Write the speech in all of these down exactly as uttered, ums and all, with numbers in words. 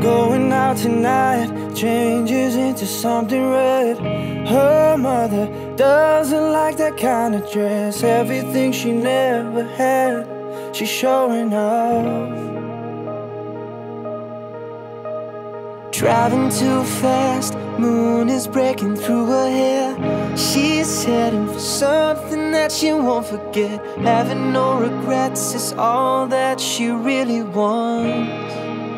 Going out tonight changes into something red. Her mother doesn't like that kind of dress. Everything she never had, she's showing off. Driving too fast, moon is breaking through her hair. She's heading for something that she won't forget. Having no regrets is all that she really wants.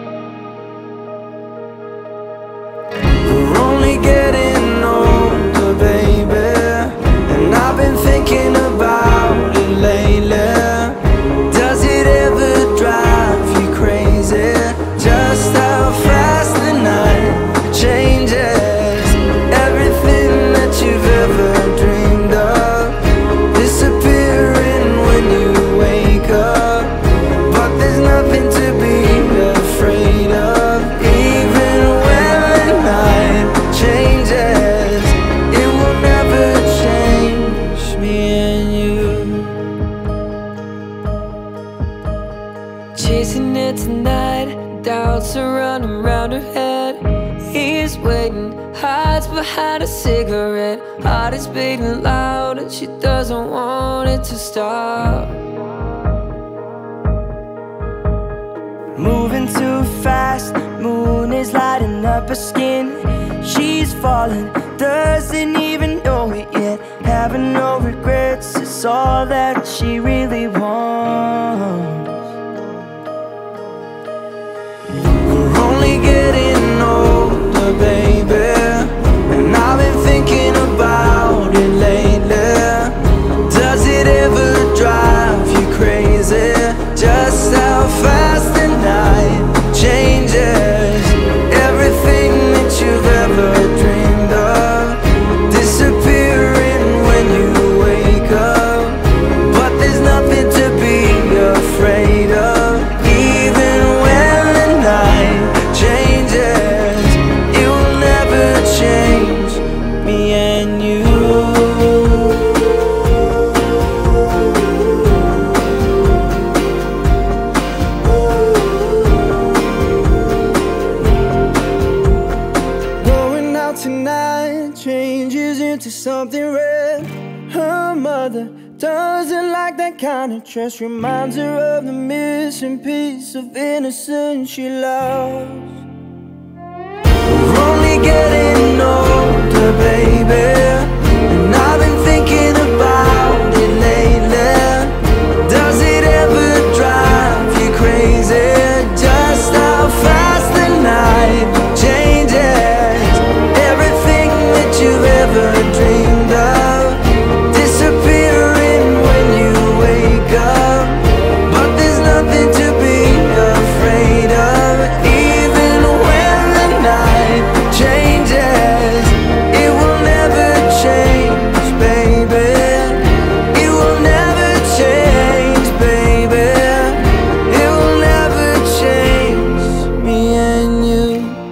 We're only getting older, baby, and I've been thinking about it lately. Does it ever drive you crazy? Just how fast the night changes. Everything that you've ever dreamed of disappearing when you wake up. But there's nothing to be afraid of. Even when the night changes, it will never change me and you. Chasing it tonight, doubts are running round her head. He's waiting, hides behind a cigarette. Heart is beating loud and she doesn't want it to stop. Moving too fast, moon is lighting up her skin. She's falling, doesn't even know it yet. Having no regrets is all that she really wants. We're only getting older, baby, and I've been thinking about it lately. Does it ever drive you crazy? Just how fast the night changes. Everything that you've ever dreamed of disappearing when you wake up. But there's nothing to be afraid of. Even when the night changes, it will never change me and you. Going out tonight changes into something red. Her mother doesn't like that kind of dress. Reminds her of the missing piece of innocence she lost. We're only getting older, baby, and I've been thinking about it lately. Does it ever drive you crazy? Just how fast the night changes. Everything that you've ever dreamed of disappearing when you wake up. But there's nothing to be afraid of. Even when the night changes, it will never change, baby. It will never change, baby. It will never change me and you.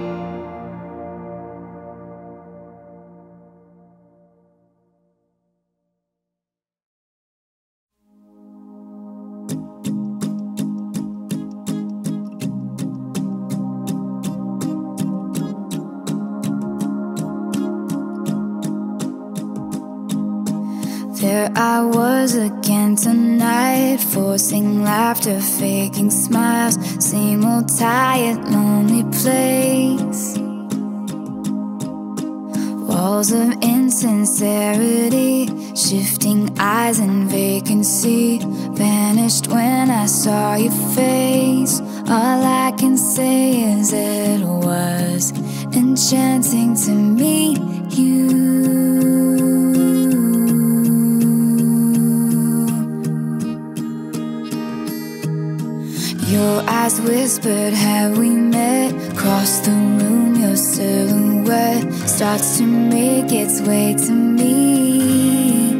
There I was again tonight, forcing laughter, faking smiles. Same old tired, lonely place. Walls of insincerity, shifting eyes and vacancy. Vanished when I saw your face. All I can say is it was enchanting to meet you. Your eyes whispered, have we met? Across the room, your silhouette starts to make its way to me.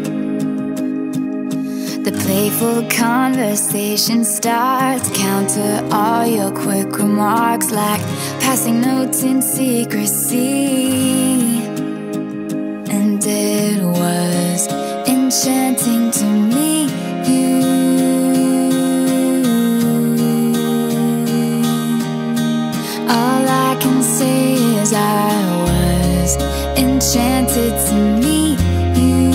The playful conversation starts, counter all your quick remarks like passing notes in secrecy. And it was enchanting to meet you. All I as I was enchanted to meet you.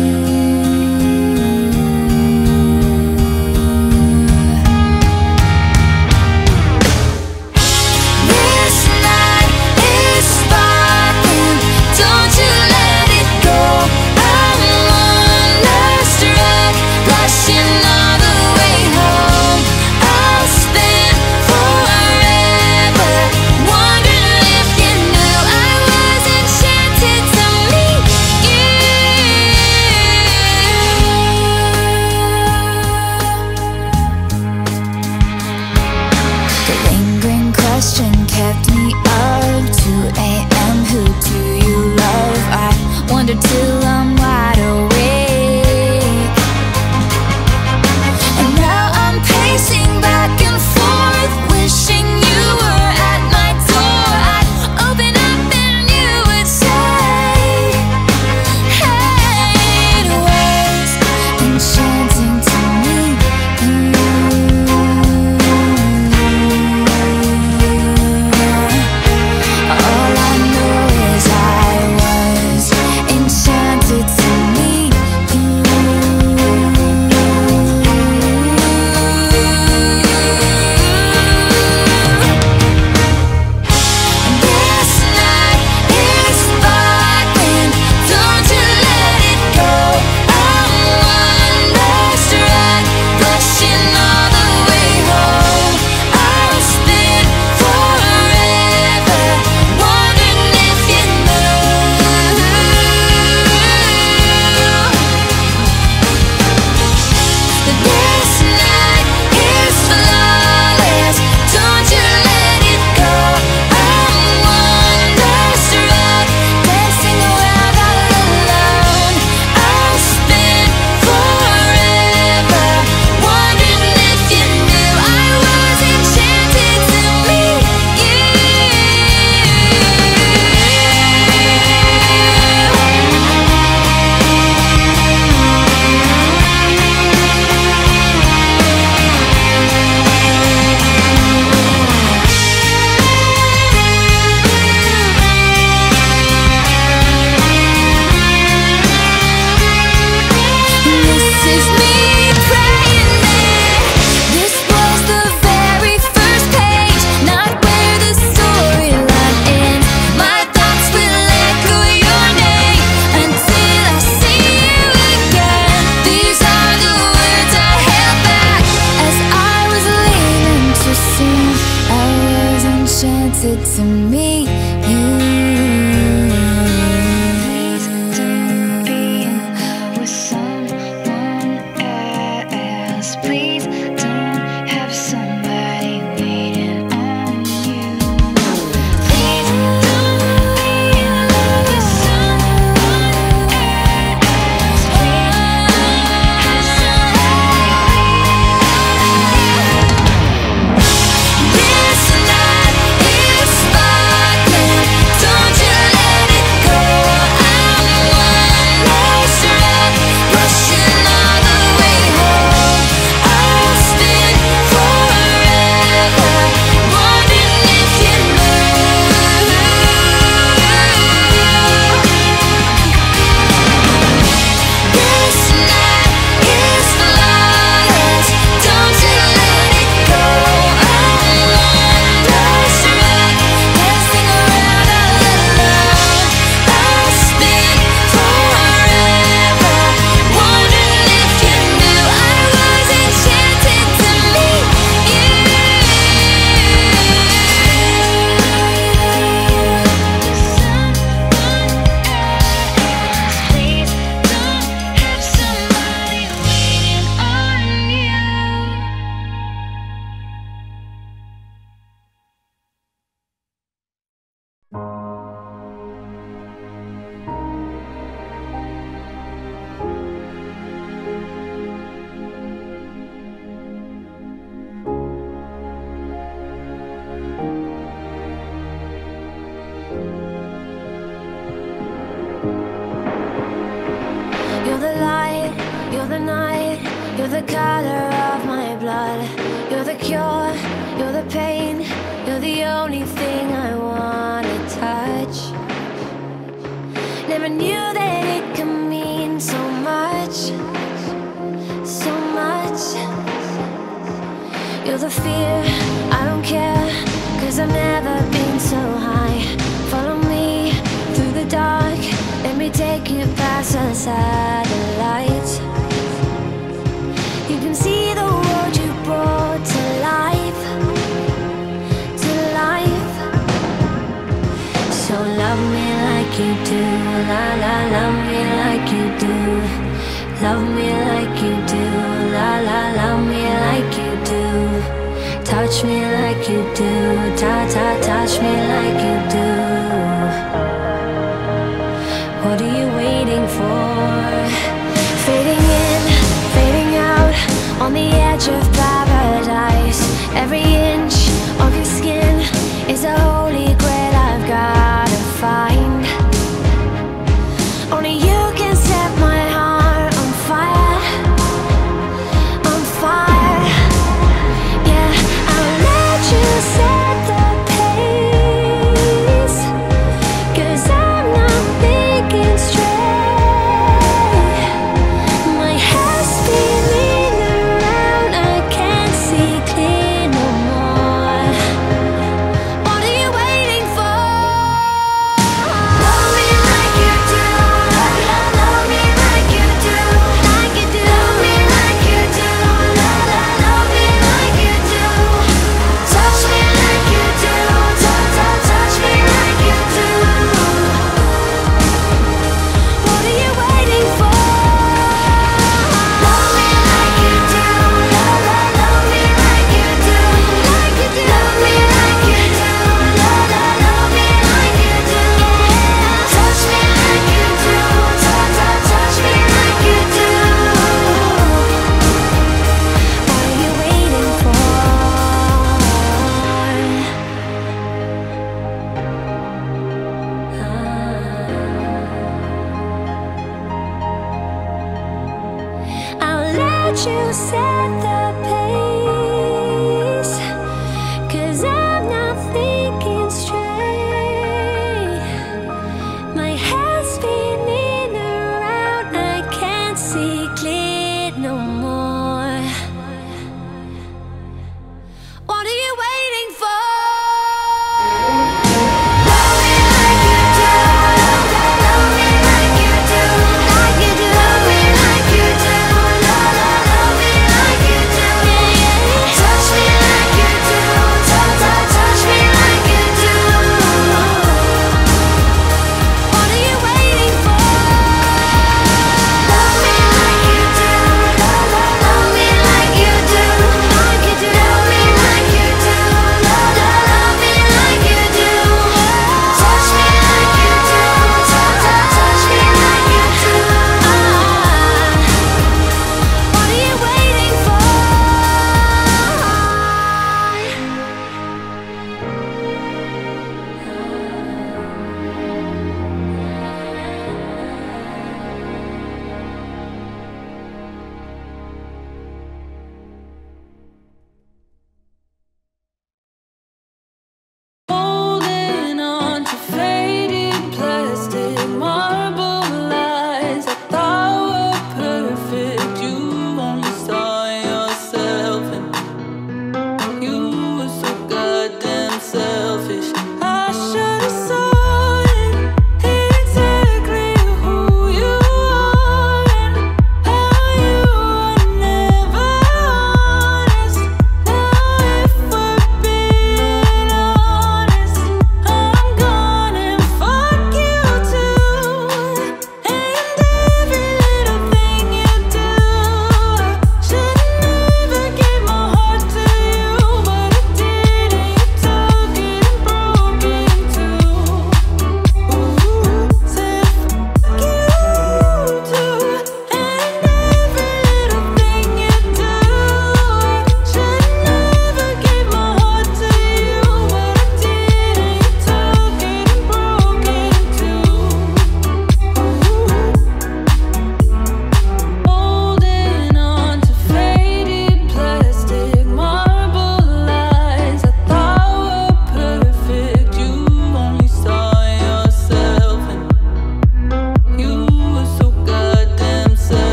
This night is sparkling, don't you let it go. I'm wonderstruck, blushing all the way home. I'll spend forever wondering if you knew I was enchanted to meet you. The lingering question kept me up two A M Who do you love? I wonder till I'm wide awake. And now I'm pacing back and forth, wishing you were at my door. I'd open up and you would say, hey, it was enchanting to meet you. All I know is I was enchanted to meet you. This night is sparkling, don't you let it go. I'm wonderstruck, blushing all the way home. I'll spend forever wondering if you knew. This night is flawless, don't you let it go. I'm wonderstruck, dancing around all alone. I'll spend forever wondering if you knew I was enchanted to meet you. This is me praying that this was the very first page, not where the storyline ends. My thoughts will echo your name until I see you again. These are the words I held back as I was leaving too soon. I was enchanted to meet you. Please don't be in love with someone else. Please don't have somebody waiting on you. Please don't be in love with someone else. Please don't have somebody. This night is sparkling, don't you let it go. I'm wonderstruck, rushing all the way home. I'll spend forever wondering if you knew. This night is flawless, don't you let it go. I'm wonderstruck, dancing around all alone. I'll spend forever wondering if you knew I was enchanted to meet you. Please don't have somebody waiting on you. You're the light, you're the night, You're the color of my blood. You're the cure, you're the pain. You're the only thing I wanna touch. Never knew that it could mean so much, so much. You're the fear, I don't care, 'cause I've never been so high. Follow me through the dark, let me take you past the satellites. You can see the world you brought to life, to life. So love me like you do, la la, love me like you do. Love me like you do, la la, love me like you do. Touch me like you do, ta ta, touch me like you do. What are you waiting for? Fading in, fading out, on the edge of paradise. Every inch of your skin is a holy grail I've gotta find. Only you can set my heart on fire, on fire. Yeah, I'll let you set the pace, 'cause I'm not thinking straight. My head's spinning around, I can't see clear no more. What are you waiting for? Love me like you do, love, love, love me like you do, like you do. Love me like you do, love, love, love me like you do. Touch me like you do, touch, touch, touch me like you do. What are you waiting for? Love me like you do, love, love, love me like you do, like you do. Love me like you do, love, love, love me like you do. Touch me like you do, touch, touch, touch me like you do. What are you waiting for? I'll let you set the pace.